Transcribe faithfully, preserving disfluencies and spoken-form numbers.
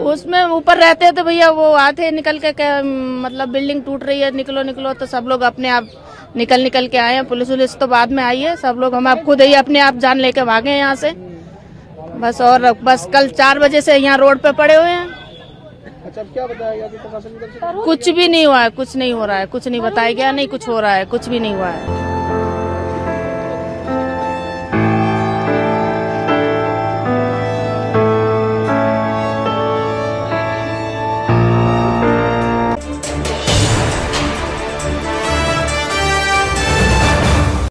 उसमें ऊपर रहते तो भैया वो आते निकल के, मतलब बिल्डिंग टूट रही है, निकलो निकलो, तो सब लोग अपने आप निकल निकल के आए हैं। पुलिस पुलिस तो बाद में आई है, सब लोग हम आप खुद ही अपने आप जान लेके भागे हैं यहाँ से बस। और बस कल चार बजे से यहाँ रोड पे पड़े हुए हैं। अच्छा, क्या बताया गया प्रशासन की तरफ से? कुछ भी नहीं हुआ है, कुछ नहीं हो रहा है, कुछ नहीं बताया गया, नहीं कुछ हो रहा है, कुछ भी नहीं हुआ है।